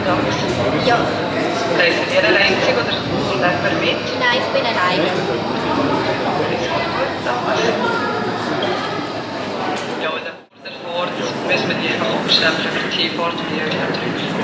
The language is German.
Taxi? Ja. Reisen ihr allein oder kommt jemand mit? Nein, ich bin alleine. Ja, und dann vor der Fahrt müssen wir die einfach abstimmen über die Fahrt und die drüber.